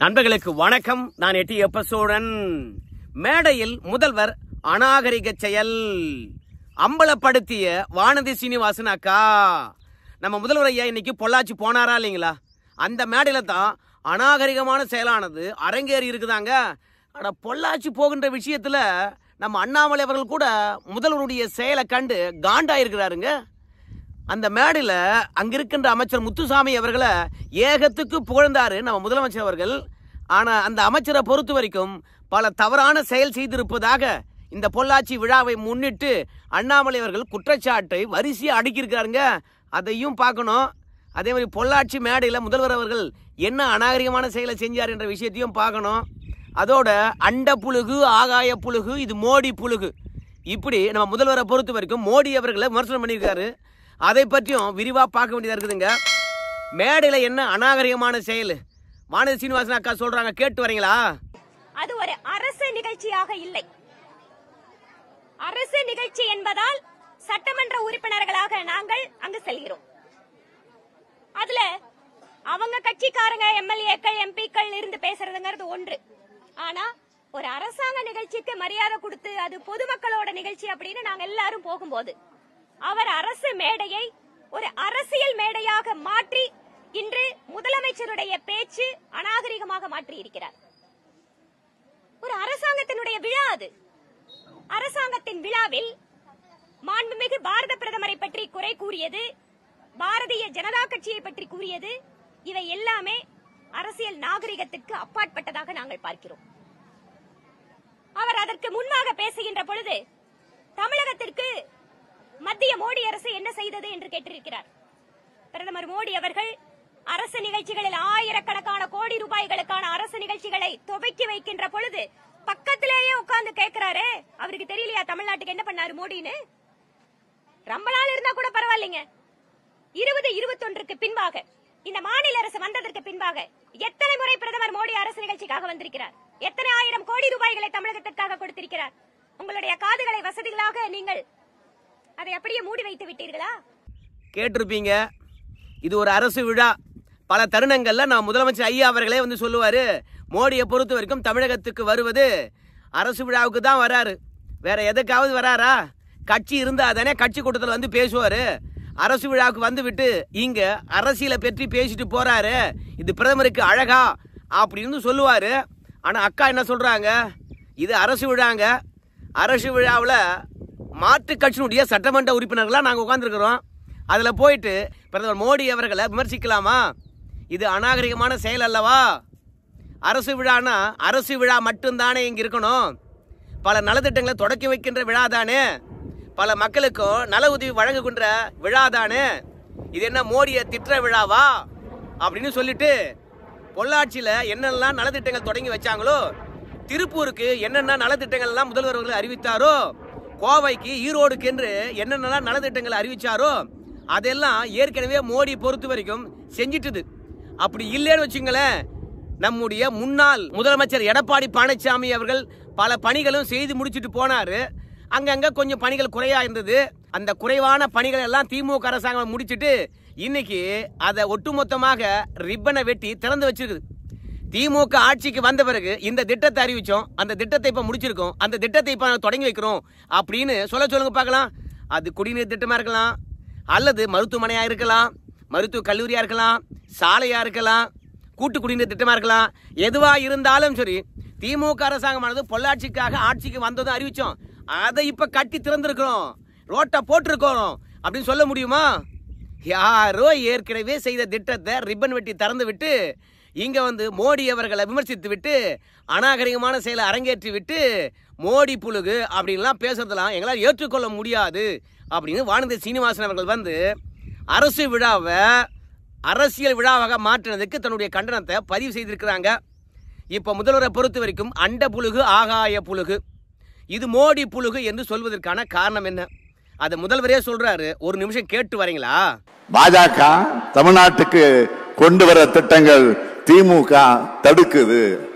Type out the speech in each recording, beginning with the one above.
நண்பர்களுக்கு வணக்கம். நான் எட்டி எப்பசோடன். மேடையில் முதல்வர் அநாகரிக செயல் அம்பலப்படுத்திய வானதி சீனிவாசன் அக்கா. நம்ம முதல்வர் ஐயா இன்னைக்கு பொள்ளாச்சி போனாரா இல்லைங்களா? அந்த மேடையில தான் அநாகரிகமான செயலானது அரங்கேறி இருக்குதாங்க. ஆனால் பொள்ளாச்சி போகின்ற விஷயத்துல நம்ம அண்ணாமலை அவர்கள் கூட முதல்வருடைய செயலை கண்டு காண்டாயிருக்கிறாருங்க. அந்த மேடையில் அங்கிருக்கின்ற அமைச்சர் முத்துசாமி அவர்களை ஏகத்துக்கு புகழ்ந்தாரு நம்ம முதலமைச்சர் அவர்கள். ஆனால் அந்த அமைச்சரை பொறுத்த வரைக்கும் பல தவறான செயல் செய்திருப்பதாக இந்த பொள்ளாச்சி விழாவை முன்னிட்டு அண்ணாமலை அவர்கள் குற்றச்சாட்டை வரிசையாக அடுக்கியிருக்கிறாருங்க. அதையும் பார்க்கணும். அதே மாதிரி பொள்ளாச்சி மேடையில் முதல்வர் அவர்கள் என்ன அநாகரிகமான செயலை செஞ்சார் என்ற விஷயத்தையும் பார்க்கணும். அதோட அண்ட புழுகு ஆகாய புழுகு, இது மோடி புழுகு, இப்படி நம்ம முதல்வரை பொறுத்த வரைக்கும் மோடி அவர்களை விமர்சனம் பண்ணியிருக்காரு. அதை பற்றியும் விரிவாக பார்க்க வேண்டியதாக இருக்குதுங்க. மேடையில் என்ன அநாகரிகமான செயல் வானதி சீனிவாசன் அக்கா சொல்றாங்க, கேட்டு வரீங்களா? அது ஒரு அரசு நிகழ்ச்சியாக இல்லை. அரசு நிகழ்ச்சி என்பதால் சட்டமன்ற உறுப்பினர்களாக நாங்கள் அங்கு செல்கிறோம். அதுல அவங்க கட்சிக்காரங்க எம்எல்ஏக்கள் எம்பிக்கள் இருந்து பேசுறதுங்கிறது ஒன்று. ஆனா ஒரு அரசாங்க நிகழ்ச்சிக்கு மரியாதை கொடுத்து அது பொதுமக்களோட நிகழ்ச்சி அப்படின்னு நாங்க எல்லாரும் போகும்போது அவர் அரசு மேடையை ஒரு அரசியல் மேடையாக மாற்றி இன்று முதலமைச்சருடைய பேச்சு அநாகரிகமாக மாற்றி இருக்கிறார். ஒரு அரசாங்கத்தினுடைய விழா அது. அரசாங்கத்தின் விழாவில் மாண்புமிகு பாரத பிரதமரை பற்றி குறை கூறியது, பாரதிய ஜனதா கட்சியை பற்றி கூறியது, இவை எல்லாமே அரசியல் நாகரிகத்திற்கு அப்பாற்பட்டதாக நாங்கள் பார்க்கிறோம். அவர் அதற்கு முன்பாக பேசுகின்ற பொழுது தமிழகத்திற்கு மத்திய மோடி அரசு என்ன செய்தது என்று கேட்டிருக்கிறார். பிரதமர் மோடி அவர்கள் அரசு நிகழ்ச்சிகளில் ஆயிரக்கணக்கான கோடி ரூபாய்களுக்கான அரசு நிகழ்ச்சிகளை துவக்கி வைக்கின்ற பொழுது பக்கத்திலேயே உட்கார்ந்து கேட்கிறாரு, அவருக்கு தெரியலையா தமிழ்நாட்டுக்கு என்ன பண்ணாரு மோடின்னு? ரொம்ப நாள் இருந்தா கூட பரவாயில்லைங்க. 2021க்கு பின்பாக இந்த மாநில அரசு வந்ததற்கு பின்பாக எத்தனை முறை பிரதமர் மோடி அரசு நிகழ்ச்சிக்காக வந்திருக்கிறார்? எத்தனை ஆயிரம் கோடி ரூபாய்களை தமிழகத்திற்காக கொடுத்திருக்கிறார்? உங்களுடைய காதுகளை வசதிகளாக நீங்கள் அதை அப்படியே மூடி வைத்து விட்டீர்களா? கேட்டிருப்பீங்க. இது ஒரு அரசு விழா. பல தருணங்கள்ல நான் முதலமைச்சர் ஐயா அவர்களே வந்து சொல்லுவாரு, மோடியை பொறுத்த வரைக்கும் தமிழகத்துக்கு வருவது அரசு விழாவுக்கு தான் வராரு, வேற எதுக்காவது வராரா? கட்சி இருந்தா தானே கட்சி கூட்டத்தில் வந்து பேசுவாரு. அரசு விழாவுக்கு வந்து விட்டு இங்க அரசியலை பற்றி பேசிட்டு போறாரு, இது பிரதமருக்கு அழகா அப்படின்னு சொல்லுவாரு. ஆனா அக்கா என்ன சொல்றாங்க, இது அரசு விழாங்க. அரசு விழாவில் மாற்று கட்சியினுடைய சட்டமன்ற உறுப்பினர்களாக நாங்கள் உட்காந்துருக்கிறோம். அதில் போயிட்டு பிரதமர் மோடி அவர்களை விமர்சிக்கலாமா? இது அநாகரிகமான செயல் அல்லவா? அரசு விழானா அரசு விழா மட்டும்தானே இங்கே இருக்கணும். பல நலத்திட்டங்களை தொடக்கி வைக்கின்ற விழா தானே, பல மக்களுக்கும் நல உதவி வழங்குகின்ற விழா தானே. இது என்ன மோடியை திட்டுற விழாவா அப்படின்னு சொல்லிட்டு பொள்ளாச்சியில் என்னெல்லாம் நலத்திட்டங்கள் தொடங்கி வச்சாங்களோ, திருப்பூருக்கு என்னென்ன நலத்திட்டங்கள்லாம் முதல்வர் அவர்கள் அறிவித்தாரோ, கோவைக்கு ஈரோடுக்கு என்று என்னென்னலாம் நலத்திட்டங்களை அறிவிச்சாரோ அதெல்லாம் ஏற்கனவே மோடி பொறுத்த வரைக்கும் செஞ்சிட்டுது. அப்படி இல்லைன்னு வச்சுங்களேன், நம்முடைய முன்னாள் முதலமைச்சர் எடப்பாடி பழனிசாமி அவர்கள் பல பணிகளும் செய்து முடிச்சுட்டு போனாரு. அங்கங்க கொஞ்சம் பணிகள் குறையா இருந்தது. அந்த குறைவான பணிகள் எல்லாம் திமுக அரசாங்கம் முடிச்சுட்டு இன்னைக்கு அதை ஒட்டுமொத்தமாக ரிப்பனை வெட்டி திறந்து வச்சிருக்குது. திமுக ஆட்சிக்கு வந்த பிறகு இந்த திட்டத்தை அறிவிச்சோம், அந்த திட்டத்தை இப்ப முடிச்சிருக்கோம், அந்த திட்டத்தை இப்ப தொடங்கி வைக்கிறோம் அப்படின்னு சொல்லுங்க பார்க்கலாம். அது குடிநீர் திட்டமா இருக்கலாம், அல்லது மருத்துவமனையா இருக்கலாம், மருத்துவ கல்லூரியா இருக்கலாம், சாலையா இருக்கலாம், கூட்டு குடிநீர் திட்டமா இருக்கலாம். எதுவா இருந்தாலும் சரி, திமுக அரசாங்கமானது பொள்ளாட்சிக்காக ஆட்சிக்கு வந்ததும் அறிவிச்சோம், அதை இப்ப கட்டி திறந்திருக்கிறோம், ரோட்டை போட்டிருக்கோம் அப்படின்னு சொல்ல முடியுமா? யாரோ ஏற்கனவே செய்த திட்டத்தை ரிப்பன் வெட்டி திறந்து விட்டு இங்க வந்து மோடி அவர்களை விமர்சித்து விட்டு அநாகரிகமான செயலை அரங்கேற்றி விட்டு மோடி புழுகு அப்படின்லாம் பேசுறதெல்லாம் எங்களால் ஏற்றுக்கொள்ள முடியாது அப்படின்னு வானதி சீனிவாசன் அவர்கள் வந்து அரசு விழாவை அரசியல் விழாவாக மாற்றினதுக்கு தன்னுடைய கண்டனத்தை பதிவு செய்திருக்கிறாங்க. இப்போ முதல்வரை பொறுத்த வரைக்கும் அண்ட புழுகு ஆகாய புழுகு, இது மோடி புழுகு என்று சொல்வதற்கான காரணம் என்ன? அதை முதல்வரே சொல்றாரு. ஒரு நிமிஷம் கேட்டு வரீங்களா? பாஜக தமிழ்நாட்டுக்கு கொண்டு வர திட்டங்கள் திமுக தடுக்குது.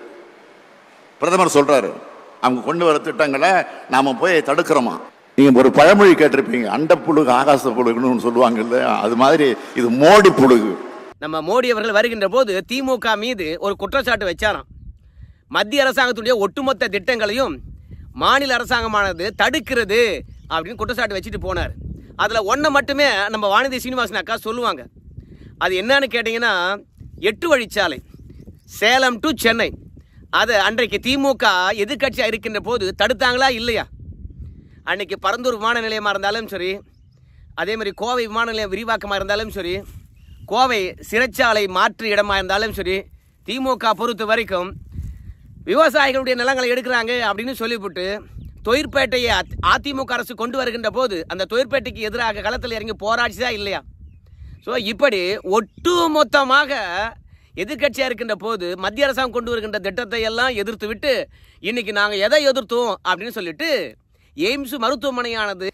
பிரதமர் சொல்றாரு, அவங்க கொண்டு வர திட்டங்களை நாம போய் தடுக்கிறோமா? நீங்க ஒரு பழமொழி கேட்டிருப்பீங்க, அண்ட புழுகு ஆகாச புழுகுன்னு சொல்லுவாங்கல்ல, அது மாதிரி இது மோடி புழுகு. நம்ம மோடி அவர்கள் வருகின்ற போது திமுக மீது ஒரு குற்றச்சாட்டு வச்சாராம். மத்திய அரசாங்கத்துடைய ஒட்டுமொத்த திட்டங்களையும் மாநில அரசாங்கமானது தடுக்கிறது அப்படின்னு குற்றச்சாட்டு வச்சுட்டு போனார். அதில் ஒன்றை மட்டுமே நம்ம வானதி சீனிவாசன் அக்கா சொல்லுவாங்க. அது என்னன்னு கேட்டிங்கன்னா 8 வழிச்சாலை சேலம் டு சென்னை. அதை அன்றைக்கு திமுக எதிர்கட்சியாக இருக்கின்ற போது தடுத்தாங்களா இல்லையா? அன்றைக்கி பரந்தூர் விமான நிலையமாக இருந்தாலும் சரி, அதே மாதிரி கோவை விமான நிலையம் விரிவாக்கமாக இருந்தாலும் சரி, கோவை சிறைச்சாலை மாற்று இடமாக இருந்தாலும் சரி, திமுக பொறுத்த வரைக்கும் விவசாயிகளுடைய நிலங்களை எடுக்கிறாங்க அப்படின்னு சொல்லிவிட்டு தொழிற்பேட்டையை அதிமுக அரசு கொண்டு வருகின்ற போது அந்த தொழிற்பேட்டைக்கு எதிராக களத்தில் இறங்கி போராடிச்சா இல்லையா? ஸோ இப்படி ஒட்டுமொத்தமாக எதிர்கட்சியாக இருக்கின்ற போது மத்திய அரசாங்கம் கொண்டு வருகின்ற திட்டத்தை எல்லாம் எதிர்த்து விட்டு இன்னைக்கு நாங்கள் எதை எதிர்த்தோம் அப்படின்னு சொல்லிட்டு எய்ம்ஸ் மருத்துவமனையானது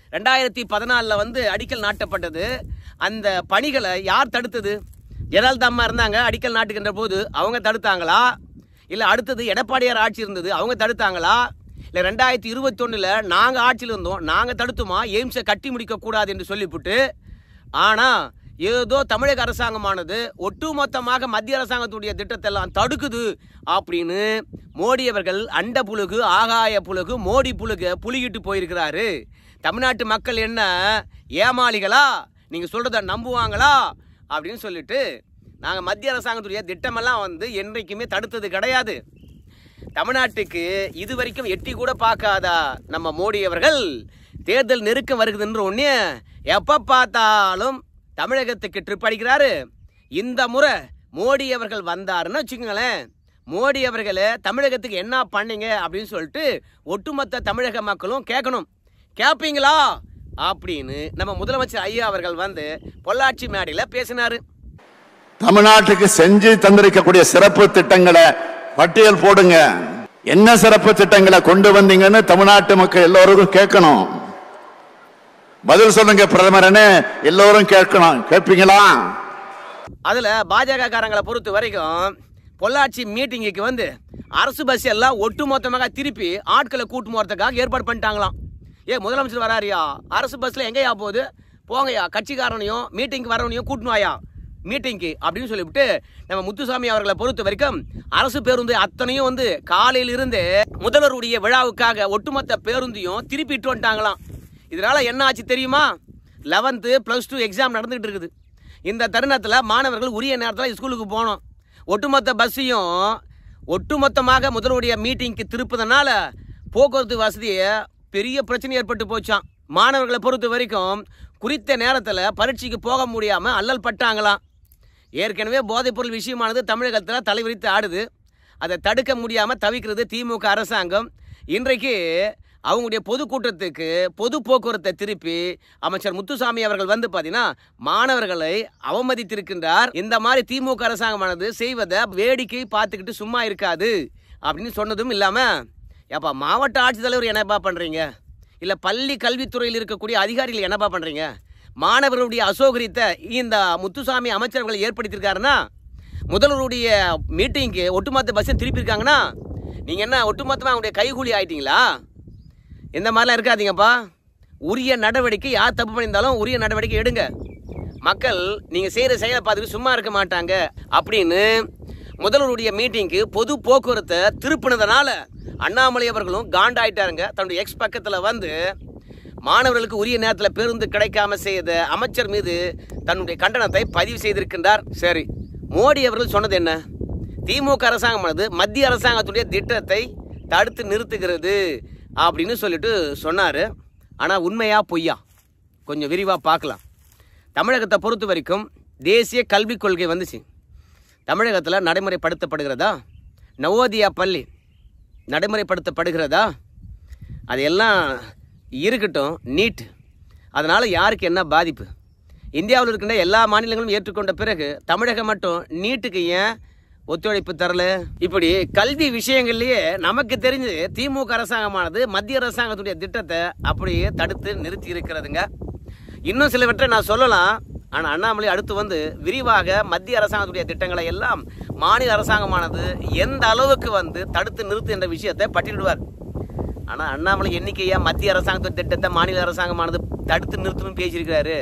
2014 வந்து அடிக்கல் நாட்டப்பட்டது. அந்த பணிகளை யார் தடுத்தது? ஜெயலலிதா அம்மா இருந்தாங்க அடிக்கல் நாட்டுகின்ற போது, அவங்க தடுத்தாங்களா? இல்லை அடுத்தது எடப்பாடியார் ஆட்சி இருந்தது, அவங்க தடுத்தாங்களா? இல்லை 2021 நாங்கள் ஆட்சியில் இருந்தோம், நாங்கள் தடுத்துமா எய்ம்ஸை கட்டி முடிக்கக்கூடாது என்று சொல்லிவிட்டு? ஆனால் ஏதோ தமிழக அரசாங்கமானது ஒட்டுமொத்தமாக மத்திய அரசாங்கத்துடைய திட்டத்தை எல்லாம் தடுக்குது அப்படின்னு மோடி அவர்கள் அண்ட புழுகு ஆகாய புழுகு மோடி புழுகு புலிகிட்டு போயிருக்கிறாரு. தமிழ்நாட்டு மக்கள் என்ன ஏமாளிகளா? நீங்கள் சொல்கிறத நம்புவாங்களா அப்படின்னு சொல்லிட்டு நாங்கள் மத்திய அரசாங்கத்துடைய திட்டமெல்லாம் வந்து என்றைக்குமே தடுத்தது கிடையாது. தமிழ்நாட்டுக்கு இதுவரைக்கும் எட்டி கூட பார்க்காதா நம்ம மோடி அவர்கள் தேர்தல் நெருக்கம் வருகுதுன்ற ஒன்று எப்போ பார்த்தாலும் தமிழகத்துக்கு ட்ரிப் அடிக்கிறாரு. இந்த முறை மோடி அவர்கள் வந்தாருன்னு வச்சுக்கோங்களேன், மோடி அவர்களை தமிழகத்துக்கு என்ன பண்ணீங்க அப்படின்னு சொல்லிட்டு ஒட்டுமொத்த தமிழக மக்களும் கேட்கணும். கேட்பீங்களா அப்படின்னு நம்ம முதலமைச்சர் ஐயா அவர்கள் வந்து பொள்ளாச்சி மேடையில் பேசினாரு. தமிழ்நாட்டுக்கு செஞ்சு தந்திருக்கக்கூடிய சிறப்பு திட்டங்களை பட்டியல் போடுங்க. என்ன சிறப்பு திட்டங்களை கொண்டு வந்தீங்கன்னு தமிழ்நாட்டு மக்கள் எல்லோருக்கும் கேட்கணும். பதில் சொல்லுங்க பிரதமரனே, எல்லோரும் கேட்கணும். கேட்பீங்களா? அதுல பாஜக காரங்களை பொறுத்த வரைக்கும் பொள்ளாச்சி மீட்டிங்குக்கு வந்து அரசு பஸ் எல்லாம் ஒட்டுமொத்தமாக திருப்பி ஆட்களை கூட்டு போறதுக்காக ஏற்பாடு பண்ணிட்டாங்களாம். முதலமைச்சர் வராரியா, அரசு பஸ்ல எங்கயா போகுது, போங்கயா, கட்சிக்காரனையும் மீட்டிங்க்கு வரவனையும் கூட்டணுவாயா மீட்டிங்க்கு அப்படின்னு சொல்லிவிட்டு நம்ம முத்துசாமி அவர்களை பொறுத்த வரைக்கும் அரசு பேருந்து அத்தனையும் வந்து காலையில் இருந்து முதல்வருடைய விழாவுக்காக ஒட்டுமொத்த பேருந்தையும் திருப்பிட்டு வந்துட்டாங்களாம். இதனால என்ன ஆச்சு தெரியுமா? 11th +2 எக்ஸாம் நடந்துகிட்டு இருக்குது. இந்த தருணத்தில் மாணவர்கள் உரிய நேரத்தில் ஸ்கூலுக்கு போகணும். ஒட்டுமொத்த பஸ்ஸையும் ஒட்டுமொத்தமாக முதல்வருடைய மீட்டிங்க்கு திருப்பதனால போக்குவரத்து வசதியை பெரிய பிரச்சனை ஏற்பட்டு போச்சான். மாணவர்களை பொறுத்த வரைக்கும் குறித்த நேரத்தில் பரீட்சைக்கு போக முடியாமல் அல்லல் பட்டாங்களாம். ஏற்கனவே போதைப்பொருள் விஷயமானது தமிழகத்தில் தலைவிரித்து ஆடுது. அதை தடுக்க முடியாமல் தவிக்கிறது திமுக அரசாங்கம். இன்றைக்கு அவங்களுடைய பொதுக்கூட்டத்துக்கு பொது போக்குவரத்தை திருப்பி அமைச்சர் முத்துசாமி அவர்கள் வந்து பார்த்தீங்கன்னா மாணவர்களை அவமதித்திருக்கின்றார். இந்த மாதிரி திமுக அரசாங்கமானது செய்வதை வேடிக்கை பார்த்துக்கிட்டு சும்மா இருக்காது அப்படின்னு சொன்னதும் இல்லாமல், ஏப்பா மாவட்ட ஆட்சித்தலைவர் என்னப்பா பண்ணுறீங்க, இல்லை பள்ளி கல்வித்துறையில் இருக்கக்கூடிய அதிகாரிகள் என்னப்பா பண்ணுறீங்க, மாணவர்களுடைய அசௌகரியத்தை இந்த முத்துசாமி அமைச்சர்கள் ஏற்படுத்தியிருக்காருன்னா, முதல்வருடைய மீட்டிங்க்கு ஒட்டுமொத்த பஸ்ஸை திருப்பியிருக்காங்கன்னா நீங்கள் என்ன ஒட்டுமொத்தமாக அவங்களுடைய கைகூலி ஆயிட்டீங்களா? இந்த மாதிரிலாம் இருக்காதீங்கப்பா. உரிய நடவடிக்கை, யார் தப்பு பண்ணியிருந்தாலும் உரிய நடவடிக்கை எடுங்க. மக்கள் நீங்கள் செய்கிற செயலை பார்த்துட்டு சும்மா இருக்க மாட்டாங்க அப்படின்னு முதல்வருடைய மீட்டிங்க்கு பொது போக்குவரத்தை திருப்பினதுனால அண்ணாமலை அவர்களும் காண்டாயிட்டாருங்க. தன்னுடைய எக்ஸ் பக்கத்தில் வந்து மாணவர்களுக்கு உரிய நேரத்தில் பேருந்து கிடைக்காம செய்த அமைச்சர் மீது தன்னுடைய கண்டனத்தை பதிவு செய்திருக்கின்றார். சரி, மோடி அவர்கள் சொன்னது என்ன? திமுக அரசாங்கமானது மத்திய அரசாங்கத்துடைய திட்டத்தை தடுத்து நிறுத்துகிறது அப்படின்னு சொல்லிட்டு சொன்னார். ஆனால் உண்மையா பொய்யா கொஞ்சம் விரிவாக பார்க்கலாம். தமிழகத்தை பொறுத்த வரைக்கும் தேசிய கல்விக் கொள்கை வந்துச்சு. தமிழகத்தில் நடைமுறைப்படுத்தப்படுகிறதா? நவோதியா பள்ளி நடைமுறைப்படுத்தப்படுகிறதா? அதையெல்லாம் இருக்கட்டும். நீட், அதனால் யாருக்கு என்ன பாதிப்பு? இந்தியாவில் இருக்கின்ற எல்லா மாநிலங்களும் ஏற்றுக்கொண்ட பிறகு தமிழகம் மட்டும் நீட்டுக்கு ஏன் ஒத்துழைப்பு தரல? இப்படி கல்வி விஷயங்கள்லயே நமக்கு தெரிஞ்சு திமுக அரசாங்கமானது மத்திய அரசாங்கத்துடைய திட்டத்தை அப்படியே தடுத்து நிறுத்தி இருக்கிறதுங்க. இன்னும் சிலவற்றை நான் சொல்லலாம். ஆனால் அண்ணாமலை அடுத்து வந்து விரிவாக மத்திய அரசாங்கத்துடைய திட்டங்களை எல்லாம் மாநில அரசாங்கமானது எந்த அளவுக்கு வந்து தடுத்து நிறுத்து என்ற விஷயத்தை பட்டியலிடுவார். ஆனால் அண்ணாமலை எண்ணிக்கையா மத்திய அரசாங்கத்துடைய திட்டத்தை மாநில அரசாங்கமானது தடுத்து நிறுத்தணும்னு பேசியிருக்கிறாரு.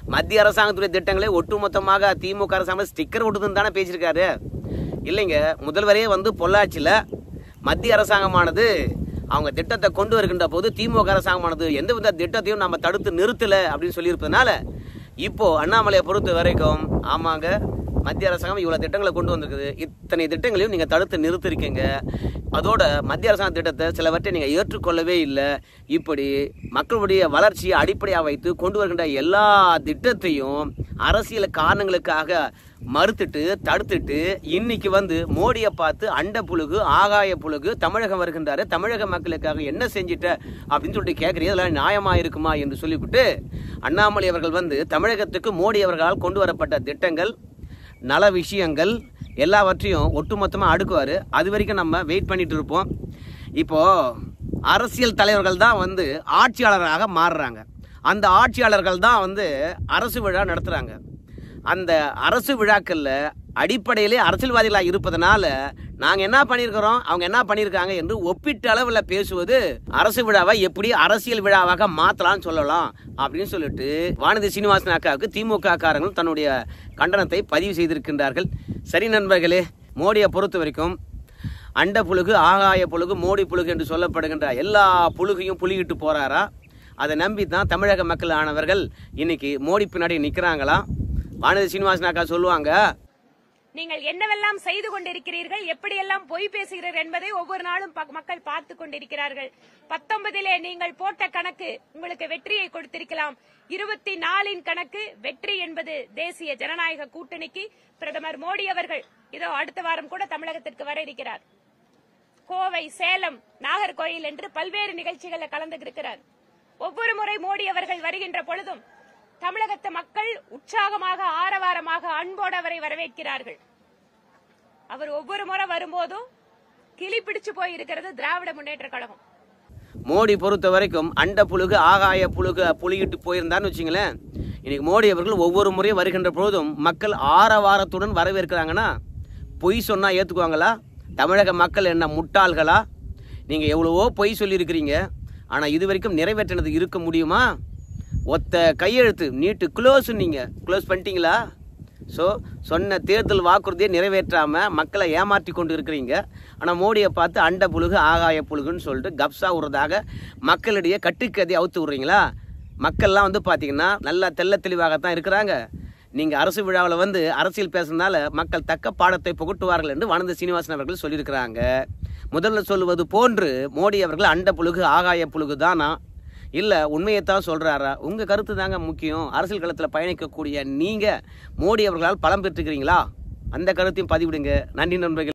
மத்திய அரசாங்கத்துடைய திட்டங்களே ஒட்டுமொத்தமாக திமுக அரசாங்கம் ஸ்டிக்கர் ஒட்டுதுன்னு தானே பேசியிருக்காரு. இல்லைங்க, முதல்வரே வந்து பொள்ளாச்சியில் மத்திய அரசாங்கமானது அவங்க திட்டத்தை கொண்டு வருகின்ற போது திமுக அரசாங்கமானது எந்தவித திட்டத்தையும் நம்ம தடுத்து நிறுத்தலை அப்படின்னு சொல்லியிருப்பதனால இப்போ அண்ணாமலையை பொறுத்த வரைக்கும் ஆமாங்க, மத்திய அரசாங்கம் இவ்வளோ திட்டங்களை கொண்டு வந்திருக்குது, இத்தனை திட்டங்களையும் நீங்கள் தடுத்து நிறுத்திருக்கீங்க, அதோட மத்திய அரசாங்க திட்டத்தை சிலவற்றை நீங்கள் ஏற்றுக்கொள்ளவே இல்லை, இப்படி மக்களுடைய வளர்ச்சியை அடிப்படையாக வைத்து கொண்டு வருகின்ற எல்லா திட்டத்தையும் அரசியல் காரணங்களுக்காக மறுத்துட்டு தடுத்துட்டு இன்னைக்கு வந்து மோடியை பார்த்து அண்ட புழுகு ஆகாய புழுகு தமிழகம் வருகின்றாரு, தமிழக மக்களுக்காக என்ன செஞ்சிட்ட அப்படின்னு சொல்லிட்டு கேட்குறீங்க, அதெல்லாம் நியாயமா இருக்குமா என்று சொல்லிவிட்டு அண்ணாமலை அவர்கள் வந்து தமிழகத்துக்கு மோடி அவர்களால் கொண்டு வரப்பட்ட திட்டங்கள் நல விஷயங்கள் எல்லாவற்றையும் ஒட்டுமொத்தமாக அடுக்குவார். அது வரைக்கும் நம்ம வெயிட் பண்ணிட்டு இருப்போம். இப்போ அரசியல் தலைவர்கள் தான் வந்து ஆட்சியாளராக மாறுறாங்க, அந்த ஆட்சியாளர்கள் தான் வந்து அரசு விழா நடத்துகிறாங்க. அந்த அரசு விழாக்களில் அடிப்படையிலே அரசியல்வாதிகளாக இருப்பதனால நாங்கள் என்ன பண்ணியிருக்கிறோம் அவங்க என்ன பண்ணியிருக்காங்க என்று ஒப்பிட்ட அளவில் பேசுவது அரசு விழாவை எப்படி அரசியல் விழாவாக மாற்றலாம்னு சொல்லலாம் அப்படின்னு சொல்லிட்டு வானதி சீனிவாசன் அக்காவுக்கு திமுக காரர்கள் தன்னுடைய கண்டனத்தை பதிவு செய்திருக்கின்றார்கள். சரி நண்பர்களே, மோடியை பொறுத்த வரைக்கும் அண்ட புழுகு ஆகாய புழுகு மோடி புழுகு என்று சொல்லப்படுகின்ற எல்லா புழுகையும் புலிகிட்டு போறாரா? அதை நம்பி தான் தமிழக மக்கள் ஆனவர்கள் இன்னைக்கு மோடி பின்னாடி நிற்கிறாங்களா? வானதி சீனிவாசன் அக்கா சொல்லுவாங்க, நீங்கள் என்னவெல்லாம் செய்து கொண்டிருக்கிறீர்கள், எப்படியெல்லாம் பொய் பேசுகிறீர்கள் என்பதை ஒவ்வொரு நாளும் மக்கள் பார்த்து கொண்டிருக்கிறார்கள். 19 நீங்கள் போட்ட கணக்கு உங்களுக்கு வெற்றியை கொடுத்திருக்கலாம். 24 கணக்கு வெற்றி என்பது தேசிய ஜனநாயக கூட்டணிக்கு. பிரதமர் மோடி அவர்கள் இதோ அடுத்த வாரம் கூட தமிழகத்திற்கு வர இருக்கிறார். கோவை, சேலம், நாகர்கோயில் என்று பல்வேறு நிகழ்ச்சிகளில் கலந்துகிறார். ஒவ்வொரு முறை மோடி அவர்கள் வருகின்ற பொழுதும் தமிழகத்து மக்கள் உற்சாகமாக ஆரவாரமாக அன்போடு அவரை வரவேற்கிறார்கள். அவர் ஒவ்வொரு முறை வரும்போதும் கிளி பிடிச்சு போய் இருக்கிறது திராவிட முன்னேற்ற கழகம். மோடி பொறுத்த வரைக்கும் அண்ட புழுகு ஆகாய புழுகு புலிகிட்டு போயிருந்தான்னு வச்சுங்களேன், இன்னைக்கு மோடி அவர்கள் ஒவ்வொரு முறையும் வருகின்ற பொழுதும் மக்கள் ஆரவாரத்துடன் வரவேற்கிறாங்கன்னா பொய் சொன்னா ஏத்துக்குவாங்களா? தமிழக மக்கள் என்ன முட்டாள்களா? நீங்க எவ்வளவோ பொய் சொல்லியிருக்கிறீங்க, ஆனா இது வரைக்கும் நிறைவேற்றினது இருக்க முடியுமா? ஒத்த கையெழுத்து நீட்டு க்ளோஸ், நீங்கள் க்ளோஸ் பண்ணிட்டீங்களா? ஸோ சொன்ன தேர்தல் வாக்குறுதியை நிறைவேற்றாமல் மக்களை ஏமாற்றி கொண்டு இருக்கிறீங்க. ஆனால் மோடியை பார்த்து அண்ட புழுகு ஆகாய புழுகுன்னு சொல்லிட்டு கப்ஸா விடுறதாக மக்களிடையே கட்டுக்கதை அவுத்து விட்றீங்களா? மக்கள்லாம் வந்து பார்த்தீங்கன்னா நல்லா தெள்ள தெளிவாகத்தான் இருக்கிறாங்க. நீங்கள் அரசு விழாவில் வந்து அரசியல் பேசுறதுனால மக்கள் தக்க பாடத்தை புகட்டுவார்கள் என்று வானதி சீனிவாசன் அவர்கள் சொல்லியிருக்கிறாங்க. முதல்ல சொல்லுவது போன்று மோடி அவர்கள் அண்ட புழுகு ஆகாய புழுகு தானா, இல்லை உண்மையைத்தான் சொல்கிறாரா? உங்கள் கருத்து தாங்க முக்கியம். அரசியல் களத்தில் பயணிக்கக்கூடிய நீங்கள் மோடி அவர்களால் பலம் பெற்றுக்கிறீங்களா? அந்த கருத்தையும் பதிவிடுங்க. நன்றி நண்பர்கள்.